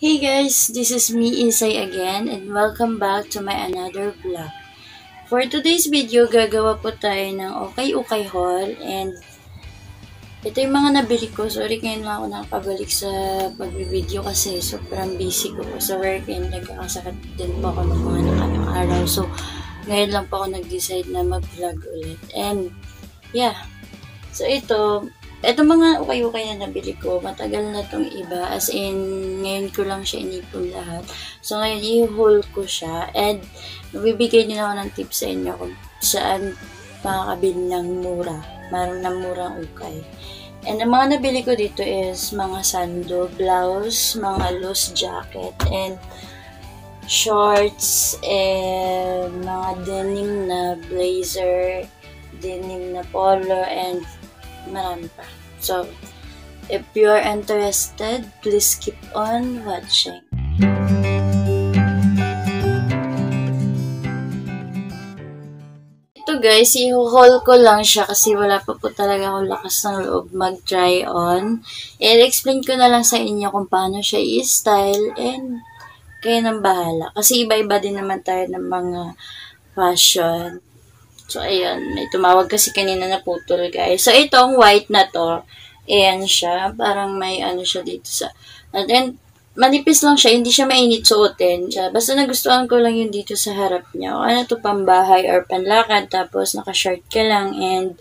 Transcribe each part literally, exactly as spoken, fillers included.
Hey guys, this is me Isay again and welcome back to my another vlog. For today's video, gagawa po tayo ng okay-okay haul and ito yung mga nabili ko. Sorry ngayon lang ako nakapabalik sa pag-video kasi sobrang busy ko po sa work and nagkakasakit din po ako ng mga nakanyang araw. So, ngayon lang po ako nag-decide na mag-vlog ulit. And, yeah. So, ito, Ito mga ukay-ukay na nabili ko, matagal na tong iba, as in, ngayon ko lang siya inipon lahat. So, ngayon, i-haul ko siya, and magbibigay din ako ng tips sa inyo kung saan makakabili ng mura, marang ng murang ukay. And ang mga nabili ko dito is mga sando, blouse, mga loose jacket, and shorts, and mga denim na blazer, denim na polo, and marami pa. So, if you are interested, please keep on watching. Ito guys, i-haul ko lang siya kasi wala pa po talaga akong lakas ng loob mag-try on. I-explain ko na lang sa inyo kung paano siya i-style and kayo nang bahala. Kasi iba-iba din naman tayo ng mga fashion. So, ayan. May tumawag kasi kanina na putol, guys. So, itong white na to, ayan siya. Parang may ano siya dito sa... And then, manipis lang siya. Hindi siya mainit suotin. Basta nagustuhan ko lang yun dito sa harap niya. O ano to, pambahay or panlakad. Tapos, naka-shirt ka lang and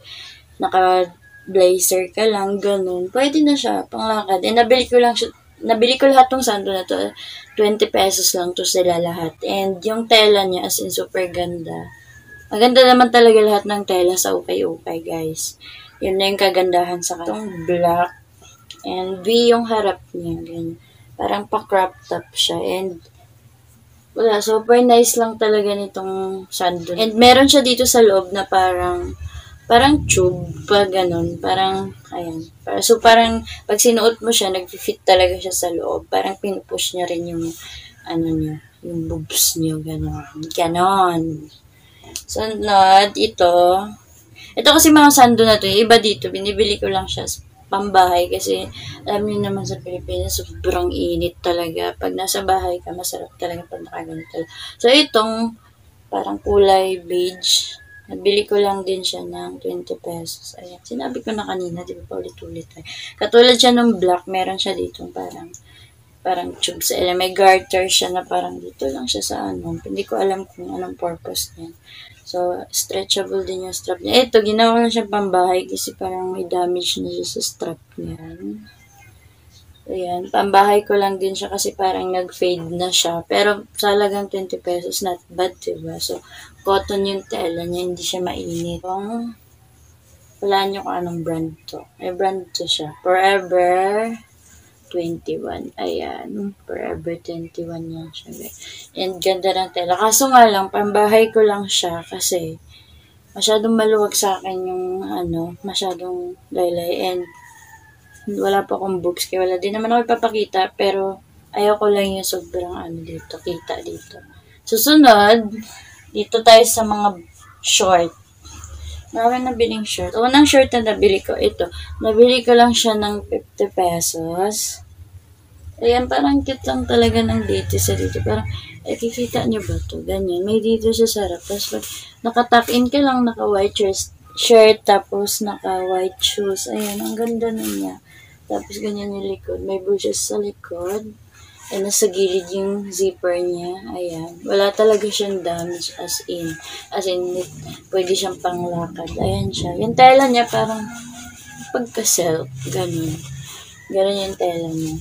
naka-blazer ka lang. Ganun. Pwede na siya, panglakad. And nabili ko lang siya. Nabili ko lahat tong sando na to. twenty pesos lang to sila lahat. And yung tela niya, as in, super ganda. Maganda naman talaga lahat ng tela sa ukay-ukay, guys. Yun na yung kagandahan sa itong black. And V yung harap niya. Ganyan. Parang pa-crop top siya. And wala, super nice lang talaga nitong sando. And meron siya dito sa loob na parang parang tube, pa ganun. Parang, ayan. So, parang pag sinuot mo siya, nag-fit talaga siya sa loob. Parang pinupush niya rin yung, ano niya, yung boobs niyo, ganun. Ganon. Sunod, ito. Ito kasi mga sando na to, iba dito, binibili ko lang siya pambahay kasi alam niyo naman sa Pilipinas, sobrang init talaga. Pag nasa bahay ka, masarap talaga pag nakaganito. So, itong parang kulay beige, nabili ko lang din siya ng twenty pesos. Ayan, sinabi ko na kanina, di ba pa ulit-ulit. Eh. Katulad siya ng black, meron siya dito parang parang tube sa ila. May garter siya na parang dito lang siya sa ano. Hindi ko alam kung anong purpose niya. So, stretchable din yung strap niya. Ito, ginawa ko lang siya pambahay kasi parang may damage na siya sa strap niya. So, yan. Pambahay ko lang din siya kasi parang nag-fade na siya. Pero, salagang twenty pesos, not bad, diba? So, cotton yung tela niya, hindi siya mainit. Kung wala nyo kung anong brand to. May brand to siya. Forever twenty-one. Ayan. Forever twenty-one yan siya. And ganda ng tela. Kaso nga lang, pambahay ko lang siya kasi masyadong maluwag sa akin yung ano, masyadong laylay. And wala pa akong books. Kaya wala din naman ako ipapakita. Pero ayaw ko lang yung sobrang ano dito. Kita dito. Susunod, dito tayo sa mga short. Marami nabiling shirt. Unang shirt na nabili ko, ito. Nabili ko lang siya ng fifty pesos. Ayan, parang cute lang talaga ng dito sa dito. Parang, eh, kikita nyo ba to? Ganyan. May dito siya sa harap. Tapos, naka-tuck in ka lang, naka-white shirt, tapos naka-white shoes. Ayan, ang ganda na niya. Tapos, ganyan yung likod. May bushes sa likod. Eh, nasa gilid yung zipper niya. Ayan. Wala talaga siyang damage as in. As in, pwede siyang panglakad. Ayan siya. Yung tela niya parang pagka-silk. Ganun. Ganun yung tela niya.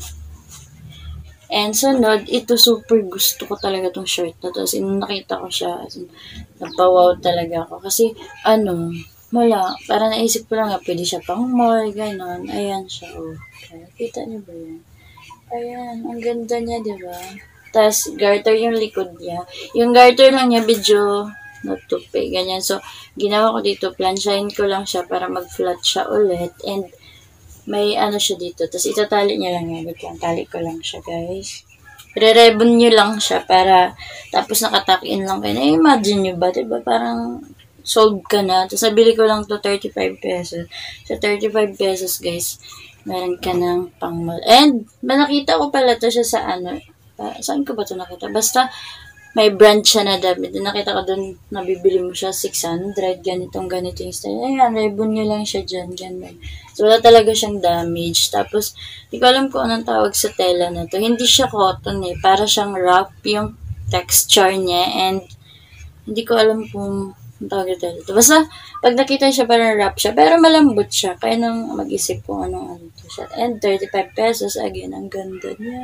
And sunod, ito super gusto ko talaga tong shirt na to. As in, nakita ko siya. As in, napawaw talaga ako. Kasi, ano, wala. Para naisip ko lang nga, pwede siya pang mall. Ganun. Ayan siya. Oh. Okay. Kita niyo ba yan? Ayan, ang ganda niya, di ba? Tapos, garter yung likod niya. Yung garter lang niya, video natupi, ganyan. So, ginawa ko dito, plansyahin ko lang siya para mag-flat siya ulit. And, may ano siya dito. Tapos, itatali niya lang yan. Wait lang, tali ko lang siya, guys. Re-rebon nyo lang siya para, tapos nakatuck-in lang kayo. Na-imagine nyo ba, di ba? Parang, sold ka na. Tapos, nabili ko lang to thirty-five pesos. Sa thirty-five pesos, guys, Meron ka ng pang-mall. And, nakita ko pala to siya sa ano, uh, saan ko ba to nakita? Basta, may brand siya na damit. Nakita ko dun, nabibili mo siya six hundred, ganitong ganito yung style. Ayan, ribbon nyo lang siya dyan, ganun. So, wala talaga siyang damage. Tapos, di ko alam kung anong tawag sa tela na to. Hindi siya cotton eh. Para siyang wrap yung texture niya. And, hindi ko alam kung ang tawag ito. Basta, pag nakita siya, parang wrap siya. Pero malambot siya. Kaya nang mag-isip kung anong ano to siya. And, thirty-five pesos. Again, ang ganda niya.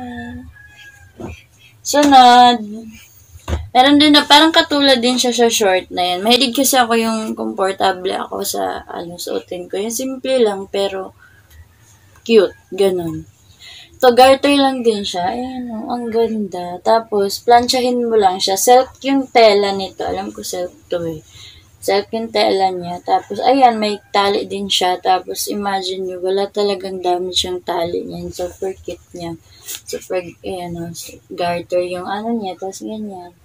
Sunod. Meron din na, parang katulad din siya sa short na yan. Mahilig kasi ako yung komportable ako sa, ano, suotin ko. Yung simple lang, pero cute. Ganon. So, garter lang din siya. Ayan, oh, ang ganda. Tapos, planchahin mo lang siya. Silk yung tela nito. Alam ko silk to eh. Silk yung tela niya. Tapos, ayan, may tali din siya. Tapos, imagine nyo, wala talagang damage yung tali niya. Super cute niya. Super, ayan, oh, garter yung ano niya. Tapos, ganyan.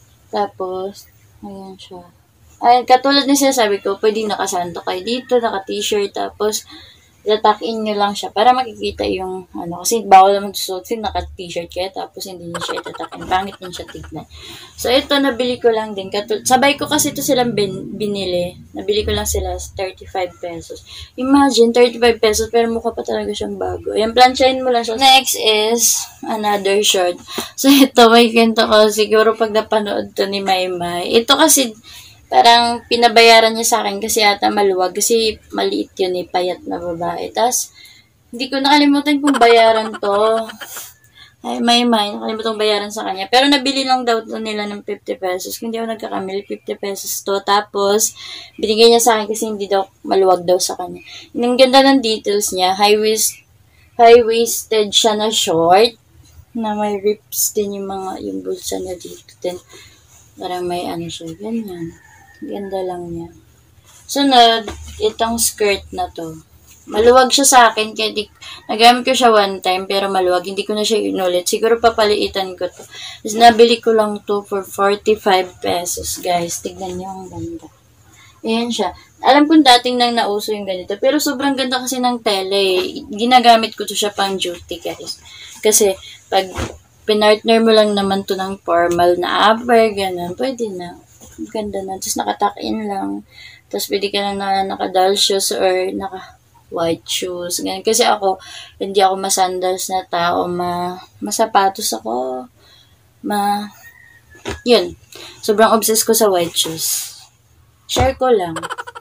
Tapos, ayan siya. Ayan, katulad na sinasabi ko, pwedeng nakasanto kayo dito, naka-t-shirt, tapos, itatak-in nyo lang siya para makikita yung, ano, kasi bawal naman susuot, naka-t-shirt kayo, tapos hindi nyo siya itatak-in. Pangit din siya tignan. So, ito, nabili ko lang din. Katul- Sabay ko kasi ito silang bin- binili. Nabili ko lang sila thirty-five pesos. Imagine, thirty-five pesos, pero mukha pa talaga siyang bago. Ayan, planchain mo lang siya. Next is, another short. So, ito, may kwento ko. Siguro pag napanood to ni Maymay. Ito kasi, parang pinabayaran niya sa akin kasi ata maluwag. Kasi maliit yun eh, payat na babae. Tapos, hindi ko nakalimutan kung bayaran to. Ay, Maymay, nakalimutan kong bayaran sa kanya. Pero nabili lang daw to nila ng fifty pesos. Kung hindi ako nagkakamili, fifty pesos to. Tapos, binigay niya sa akin kasi hindi daw maluwag daw sa kanya. Ang ganda ng details niya. High-waist, high-waisted siya na short. Na may rips din yung mga, yung bulsa niya dito. Then, parang may ano siya. Ganyan. Ganda lang niya. Sunod, itong skirt na to. Maluwag siya sa akin, kaya di, nagamit ko siya one time, pero maluwag. Hindi ko na siya inulit. Siguro papaliitan ko to. Tapos nabili ko lang to for forty-five pesos, guys. Tignan niyo, ang ganda. Ayan siya. Alam kong dating nang nauso yung ganito, pero sobrang ganda kasi ng tele. Ginagamit ko to siya pang duty, guys. Kasi, pag pinartner mo lang naman to ng formal na upper, ganun, pwede na. Ganda na. Tapos nakatakin lang. Tapos pwede ka na, na naka-doll shoes or naka-white shoes. Ganun. Kasi ako, hindi ako masandals na tao. Ma, masapatos ako. Ma, yun. Sobrang obsessed ko sa white shoes. Share ko lang.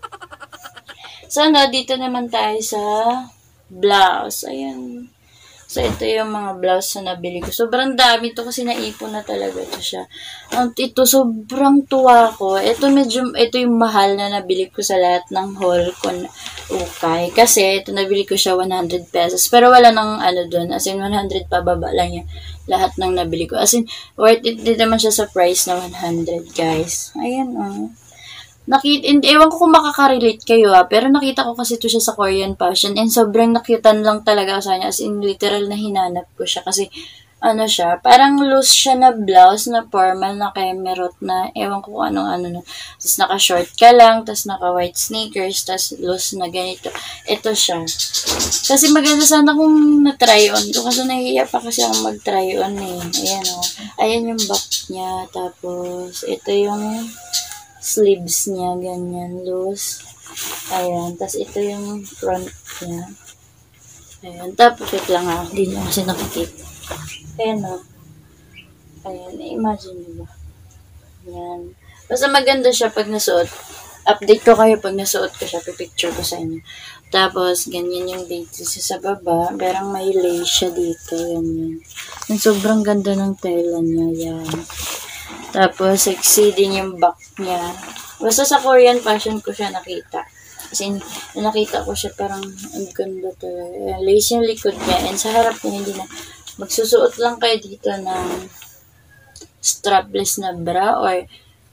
So, no, dito naman tayo sa blouse. Ayan. So, ito yung mga blouse na nabili ko. Sobrang dami to kasi naipon na talaga ito siya. At ito, sobrang tuwa ko. Ito medyo, ito yung mahal na nabili ko sa lahat ng haul ko na ukay. Kasi, ito nabili ko siya one hundred pesos. Pero wala nang ano dun. As in, one hundred pababa lang yung lahat ng nabili ko. As in, worth it din naman siya sa price na one hundred, guys. Ayan, oh. Nakita, ewan ko kung makaka-relate kayo ah, pero nakita ko kasi ito siya sa Korean fashion and sobrang nakyutan lang talaga sa kanya, as in literal na hinanap ko siya kasi ano siya, parang loose siya na blouse na formal na kemerot na, ewan ko kung anong ano no. Tapos naka-short ka lang, tapos naka-white sneakers, tapos loose na ganito. Ito siya. Kasi maganda sana kung na-try on ko kasi nahihiya pa kasi ako mag-try on eh. Ayan o. Oh. Ayan yung back niya, tapos ito yung sleeves niya, ganyan, loose. Ayan, tapos ito yung front niya. Ayan, tapos wait lang ha, hindi niyo kasi nakikita. Ayan o. Ayan, imagine nyo ba? Ayan. Basta maganda siya pag nasuot. Update ko kayo pag nasuot ko siya, pipicture ko sa inyo. Tapos, ganyan yung details sa baba. Parang may lace siya dito, ganyan. Yung sobrang ganda ng tela niya, yan. Tapos, sexy din yung back niya. Basta sa Korean fashion ko siya nakita. Kasi, nakita ko siya parang ang ganda talaga. Lace yung likod niya. And sa harap niya, hindi na. Magsusuot lang kayo dito ng strapless na bra or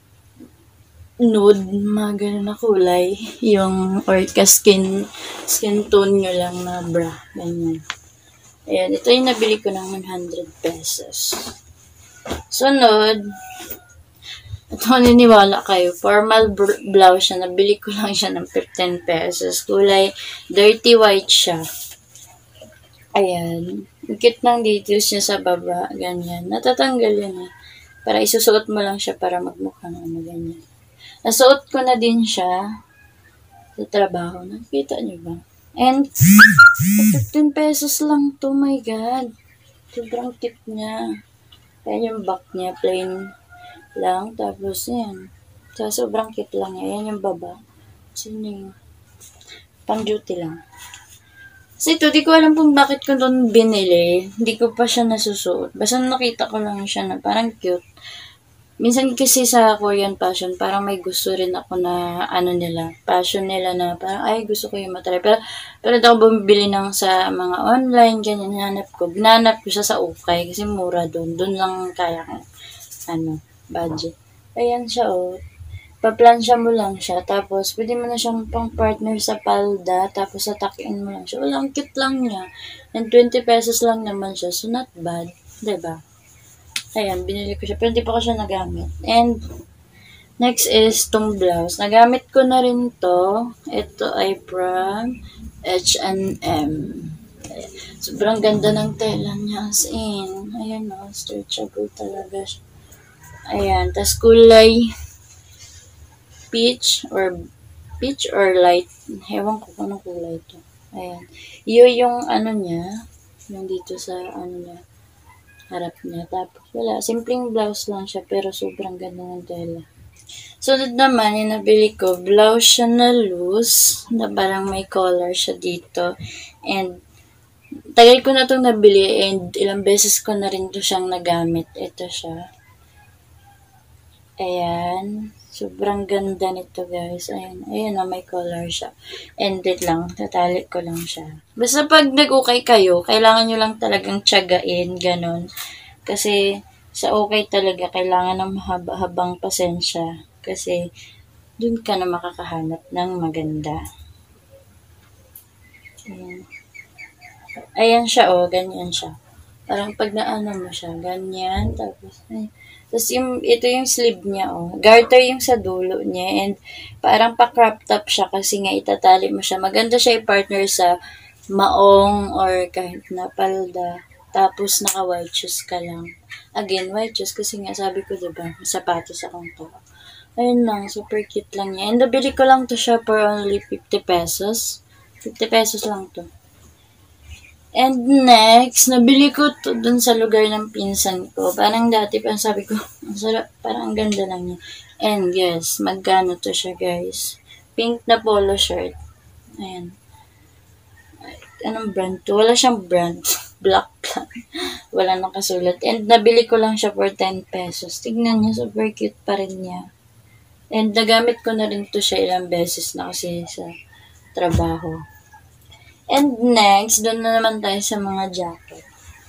nude, mga ganun na kulay. Yung, or ka-skin, skin tone nyo lang na bra. Ganyan. Ayan, ito yung nabili ko ng one hundred pesos. Sunod, ito maniniwala kayo, formal blouse siya, nabili ko lang siya ng fifteen pesos, kulay dirty white siya. Ayan. Ikit ng details niya sa baba. Ganyan. Natatanggal yan eh. Para isusuot mo lang siya para magmukhang ano ganyan. Nasuot ko na din siya sa trabaho. Nakita niyo ba? And, fifteen pesos lang to. My God. Sobrang tip niya. Ayan yung back niya. Plain lang. Tapos, yan. So, sobrang cute lang niya. Ayan yung baba. Sino yung pang duty lang. Kasi ito, di ko alam kung bakit ko doon binili. Hindi ko pa siya nasusuot. Basta nakita ko lang siya na parang cute. Minsan kasi sa Korean fashion, parang may gusto rin ako na ano nila, fashion nila na parang ay gusto ko yung matry. Pero, pero ako bumibili ng sa mga online, ganyan, hanap ko. Binanap ko siya sa Ukay kasi mura doon. Doon lang kaya ko, ano, budget. Ayan siya, oh. Paplansya mo lang siya, tapos pwede mo na siyang pang partner sa palda, tapos satakin mo lang siya. Walang cute lang niya. And twenty pesos lang naman siya, so not bad. Diba? Ayan, binili ko siya. Pero hindi pa ko siya nagamit. And, next is tong blouse. Nagamit ko na rin to. Ito ay from H and M. Sobrang ganda ng tela niya. As in, ayan o, stretchable talaga siya. Ayan, tas kulay peach or peach or light. Ewan ko kung anong kulay ito. Ayan. Yun yung ano niya. Yung dito sa ano niya. Harap niya. Tapos, wala. Simpleng blouse lang siya, pero sobrang ganda ng tela. Sunod naman, yung nabili ko, blouse siya na loose, na parang may collar siya dito. And, tagal ko na itong nabili, and ilang beses ko na rin ito siyang nagamit. Ito siya. Ayan. Sobrang ganda nito, guys. Ayan. Ayan na, may collar siya. And it lang. Tatalik ko lang siya. Basta pag nag-ukay kayo, kailangan nyo lang talagang tiyagain. Ganon. Kasi sa okay talaga, kailangan ng mahaba-habang pasensya. Kasi dun ka na makakahanap ng maganda. Ayan. Ayan siya, oh. Ganyan siya. Parang pag naano mo siya, ganyan. Tapos, ay, tapos yung, ito yung sleeve niya, oh. Garter yung sa dulo niya. And parang pa-crop top siya kasi nga itatali mo siya. Maganda siya i-partner sa maong or kahit na palda. Tapos naka-white shoes ka lang. Again, white shoes kasi nga sabi ko, diba, sapatos akong to. Ayun lang, super cute lang niya. And nabili ko lang to siya for only fifty pesos. fifty pesos lang to. And next, nabili ko to dun sa lugar ng pinsan ko. Parang dati, parang sabi ko, ang sarap, parang ang ganda lang niya. And yes, magkano to siya, guys. Pink na polo shirt. Ayan. Anong brand to? Wala siyang brand. Black lang. Wala nakasulat. And nabili ko lang siya for ten pesos. Tignan niya, super cute pa rin niya. And nagamit ko na rin to siya ilang beses na kasi sa trabaho. And next, doon na naman tayo sa mga jacket.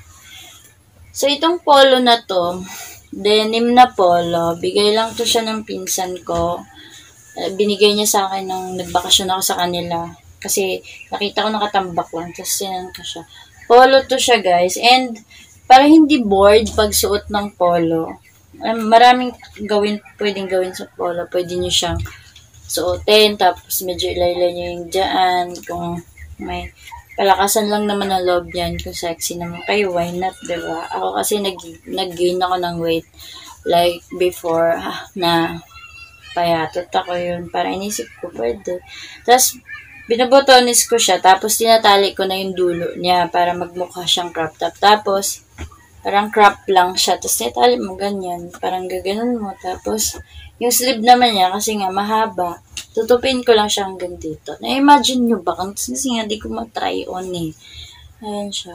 So, itong polo na to, denim na polo, bigay lang to siya ng pinsan ko. Binigay niya sa akin nung nagbakasyon ako sa kanila. Kasi nakita ko nakatambak lang, tapos sinan ko siya. Polo to siya, guys. And para hindi bored pag suot ng polo, maraming gawin, pwedeng gawin sa polo. Pwede niyo siyang suotin, tapos medyo ilaylay niyo yung dyan, kung may palakasan lang naman ang loob yan. Kung sexy naman kayo, why not, diba? Ako kasi nag, nag-gain ako ng weight like before ah, na payatot ako yun. Para inisip ko, pwede. Tapos, binabotonis ko siya. Tapos, tinatali ko na yung dulo niya para magmukha siyang crop top. Tapos, parang crop lang siya. Tapos, tinatali mo ganyan. Parang gaganon mo. Tapos, yung sleeve naman niya, kasi nga mahaba, tutupin ko lang siya hanggang dito. Na-imagine nyo ba? Kasi nga, di ko matry on eh. Ayan siya.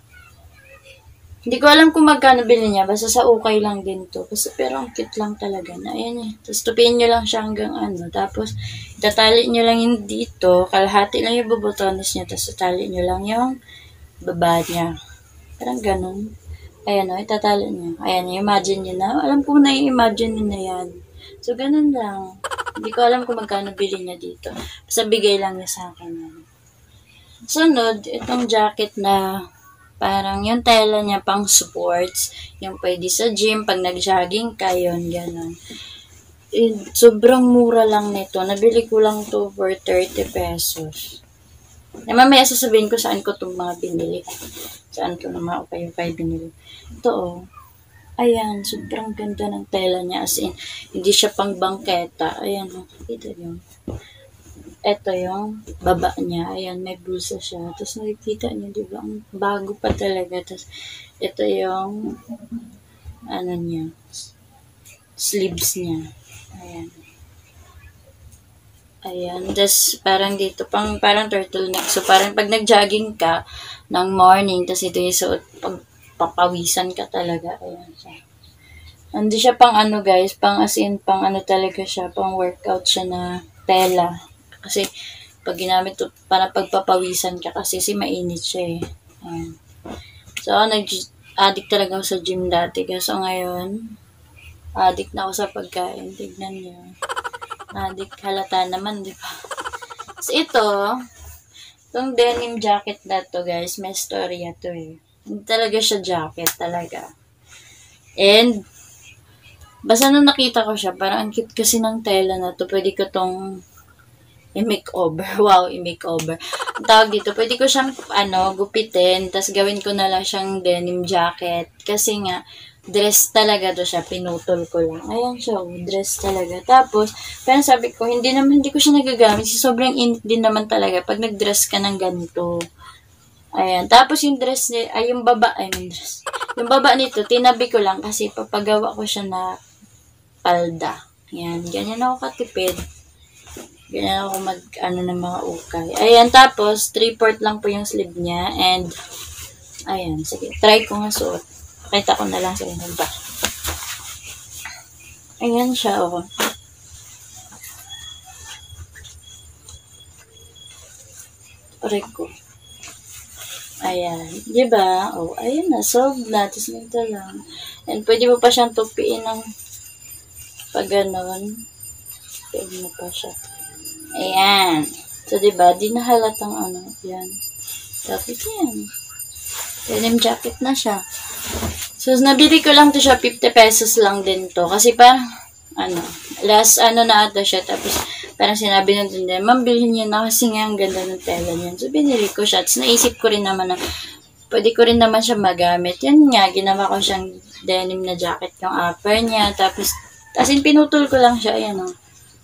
Hindi ko alam kung magkano bilhin niya. Basta sa ukay lang din to. Kasi pero ang cute lang talaga na. Ayan eh. Tapos tupin nyo lang siya hanggang ano. Tapos, itatali nyo lang yung dito. Kalahati lang yung bubutones niya. Tapos itatali nyo lang yung baba niya. Parang ganun. Ayan o, itatali nyo. Ayan, imagine nyo na. Alam ko na i-imagine nyo na yan. So, ganun lang. Hindi ko alam kung magkano bilhin niya dito. Basta bigay lang niya sa akin yan. Sunod, itong jacket na parang yung tela niya pang sports. Yung pwede sa gym, pag nag-jogging ka, yun, gano'n. Sobrang mura lang nito. Nabili ko lang to for thirty pesos. Eh, mamaya sasabihin ko saan ko itong mga binili. Saan ko na mga ukay-ukay binili. Ito, oh. Ayan, sobrang ganda ng tela niya. As in, hindi siya pang bangketa. Ayan, oh. Ito yung, ito yung baba niya. Ayan, may bulsa siya. Tapos nakikita niyo, di ba? Ang bago pa talaga. Tapos, ito yung, ano niya, sleeves niya. Ayan. Ayan. Tapos, parang dito, pang, parang turtleneck. So, parang pag nag-jogging ka ng morning, tapos ito yung suot, pag papawisan ka talaga. Ayan siya. Hindi siya pang ano guys, pang as in, pang ano talaga siya, pang workout siya na tela. Kasi, pag ginamit to, para pagpapawisan ka kasi si mainit siya eh. Ayan. So, nag-addict talaga ako sa gym dati. So, ngayon, addict na ako sa pagkain. Tignan niyo. Addict halata naman, di ba? So, ito, itong denim jacket na to guys, may storya to eh. Hindi talaga siya jacket, talaga. And, basta nung nakita ko siya, parang ang cute kasi ng tela na to. Pwede ko tong i-makeover. Wow, i-makeover. Ang tawag dito, pwede ko siyang, ano, gupitin, tas gawin ko na lang siyang denim jacket. Kasi nga, dress talaga to siya, pinutol ko lang. Ayan siya, oh, dress talaga. Tapos, parang sabi ko, hindi naman, hindi ko siya nagagamit. Kasi sobrang init din naman talaga pag nag-dress ka ng ganito. Ayan. Tapos yung dress ni, ay yung baba, ay yung dress. Yung baba nito, tinabi ko lang kasi papagawa ko siya na palda. Ayan. Ganyan ako katipid. Ganyan ako mag, ano, ng mga ukay. Ayan. Tapos, three-fourth lang po yung sleeve niya. And, ayan. Sige. Try ko nga suot. Pakita ko na lang sa inyo ba. Ayan siya, oh. Try ko. Ayan. Diba? Oh, ayan na. Solved na. Tapos nito lang. And pwede mo pa siyang tupiin ng pag ganon. Pwede mo pa siya. Ayan. So, diba? Di nahalatang ano. Ayan. Tapos yan. Denim jacket na siya. So, nabili ko lang to siya. fifty pesos lang din to. Kasi parang, ano, last ano na ata siya. Tapos, parang sinabi ng tindahan, ma'am, bilhin niya na kasi nga ang ganda ng tela niyan. So, binili ko siya. Tapos, naisip ko rin naman na, pwede ko rin naman siya magamit. Yan nga, ginawa ko siyang denim na jacket yung upper niya. Tapos, as in, pinutol ko lang siya. Ayan, o. Oh.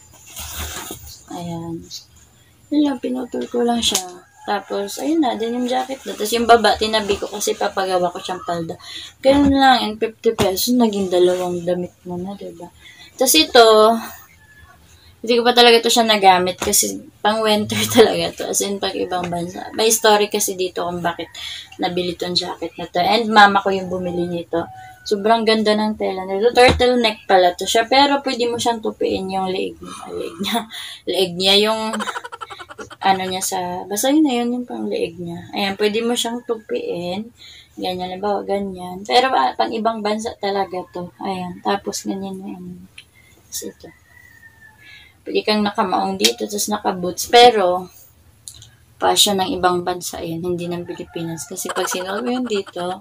Ayan. Yun lang, pinutol ko lang siya. Tapos, ayun na, denim jacket na. Tapos, yung baba, tinabi ko kasi papagawa ko siyang palda. Ganun lang, and fifty pesos, naging dalawang damit mo na, diba? Tapos, ito, hindi ko pa talaga to siya nagamit kasi pang winter talaga to. As in, pag ibang bansa. May story kasi dito kung bakit nabili tong jacket na to. And mama ko yung bumili nito. Sobrang ganda ng tela nito. Turtleneck pala to siya. Pero pwede mo siyang tupiin yung leeg niya. Leeg niya. Leeg niya yung ano niya sa... Basta yun na yun yung pang leeg niya. Ayan, pwede mo siyang tupiin. Ganyan, halimbawa, ganyan. Pero ah, pang ibang bansa talaga to. Ayan. Tapos ganyan na yun. Tapos ito. Pwede kang nakamaong dito, tapos naka-boots. Pero, fashion ng ibang bansa yan, hindi ng Pilipinas. Kasi pag sinuot mo yun dito,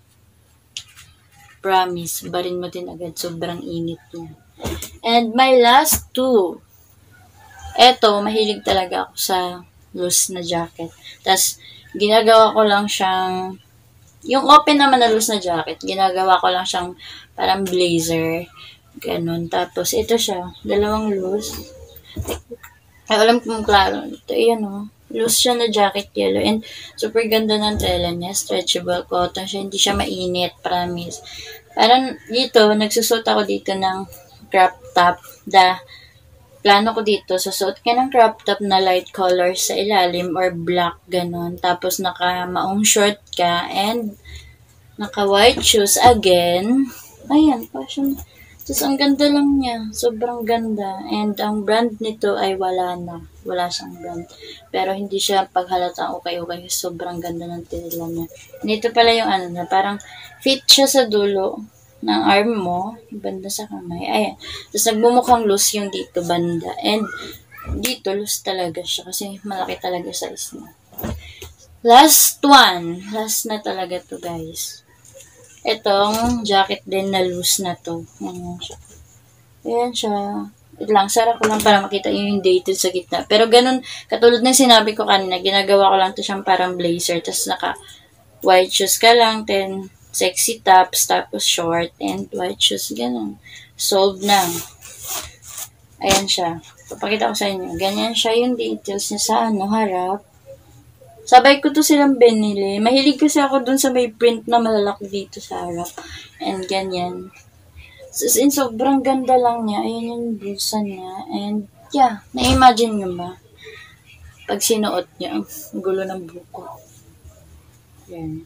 promise, barin mo din agad. Sobrang init niya. And my last two. Eto, mahilig talaga ako sa loose na jacket. Tapos, ginagawa ko lang siyang, yung open naman na loose na jacket, ginagawa ko lang siyang parang blazer. Ganon. Tapos, ito siya. Dalawang loose. Ay, alam kong klaro. Ito, yan o. Oh. Loose siya na jacket yellow. And, super ganda ng tela niya. Stretchable cotton siya. Hindi siya mainit. Promise. Parang, dito, nagsusot ako dito ng crop top. Da, plano ko dito, susuot ka ng crop top na light color sa ilalim or black, ganon. Tapos, naka-maong short ka. And, naka-white shoes again. Ayan, fashion. Tapos, ang ganda lang niya. Sobrang ganda. And, ang brand nito ay wala na. Wala siyang brand. Pero, hindi siya paghalata okay-okay. Sobrang ganda ng tela niya. And, ito pala yung ano na, parang fit siya sa dulo ng arm mo. Banda sa kamay. Ayan. Tapos, nagbumukhang loose yung dito banda. And, dito, loose talaga siya. Kasi, malaki talaga size niya. Last one. Last na talaga to, guys. Itong jacket din na loose na to. Ayan siya. Ayan siya. Wait lang, sarap ko lang para makita yung dated sa gitna. Pero ganun, katulad ng sinabi ko kanina, ginagawa ko lang to siyang parang blazer. Tapos naka white shoes ka lang, then sexy tops, tapos short and white shoes, ganun. Solved na. Ayan siya. Papakita ko sa inyo. Ganyan siya yung details niya sa ano, harap. Sabay ko to silang binili. Mahilig kasi ako dun sa may print na malalaki dito sa harap. And ganyan. So, in sobrang ganda lang niya. Ayan yung bulsa niya. And yeah, na-imagine nyo ba? Pag sinuot niya, ang gulo ng buko. Yan.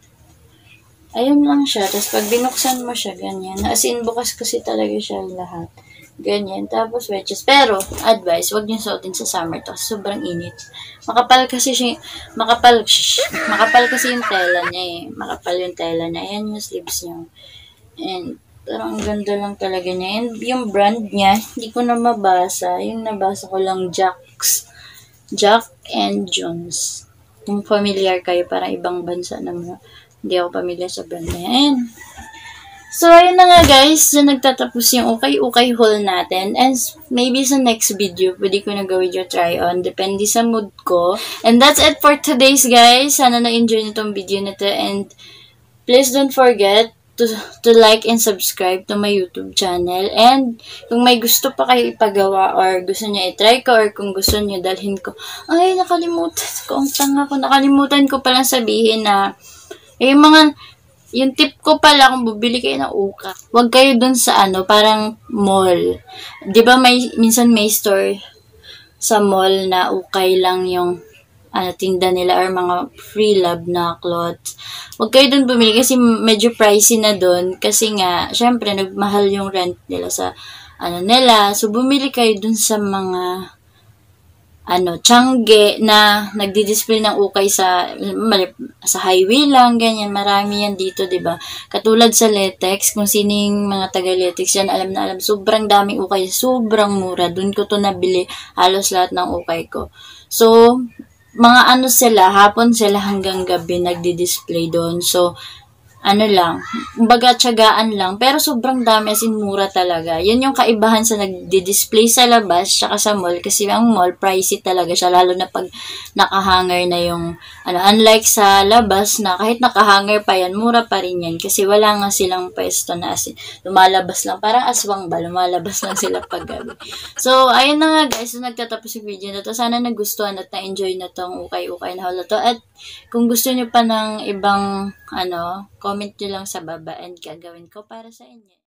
Ayun lang siya. Tapos pag binuksan mo siya, ganyan. As in, bukas kasi talaga siya lahat. Ganyan. Tapos wedges. Pero, advice, wag niyo suotin sa summer to. Sobrang init. Makapal kasi siya, makapal, shh, makapal kasi yung tela niya eh. Makapal yung tela niya. Ayan yung sleeves niya. And, pero ang ganda lang talaga niya. And yung brand niya, hindi ko na mabasa. Yung nabasa ko lang, Jack's. Jack and Jones. Kung familiar kayo, parang ibang bansa naman. Hindi ako familiar sa brand na yan. So, ayun na nga guys. So, nagtatapos yung ukay-ukay haul natin. And maybe sa next video, pwede ko na gawin yung try-on. Depende sa mood ko. And that's it for today's guys. Sana na-enjoy nitong video na to. And please don't forget to to like and subscribe to my YouTube channel. And kung may gusto pa kayo ipagawa or gusto niya i-try ko or kung gusto niyo dalhin ko, ay nakalimutan ko, ang tanga ko, nakalimutan ko palang sabihin na yung mga, yung tip ko pala kung bubili kayo ng uka, huwag kayo dun sa ano, parang mall. Di ba may, minsan may store sa mall na ukay lang yung ano, tinda nila or mga free love na clothes. Huwag kayo dun bumili kasi medyo pricey na dun. Kasi nga, syempre, nagmahal yung rent nila sa, ano nila. So, bumili kayo dun sa mga, ano, tiyangge na nagdi-display ng ukay sa, sa highway lang, ganyan. Marami yan dito, diba? Katulad sa Letex, kung sining mga taga-Letex yan, alam na alam, sobrang daming ukay, sobrang mura. Dun ko to nabili, halos lahat ng ukay ko. So, mga ano sila, hapon sila hanggang gabi nagdi-display doon. So, ano lang, kumbaga tiyagaan lang, pero sobrang dami, as in mura talaga. Yun yung kaibahan sa nagdi-display sa labas, tsaka sa mall, kasi ang mall, pricey talaga siya, lalo na pag nakahanger na yung, ano, unlike sa labas na kahit nakahanger pa yan, mura pa rin yan, kasi wala nga silang pwesto na as in, lumalabas lang, parang aswang ba, lumalabas lang sila pag gabi. So, ayun na nga guys, so nagtatapos yung video na to. Sana nagustuhan at na-enjoy na tong ukay-ukay na haul na to. At kung gusto nyo pa ng ibang, ano, comment nyo lang sa baba and gagawin ko para sa inyo.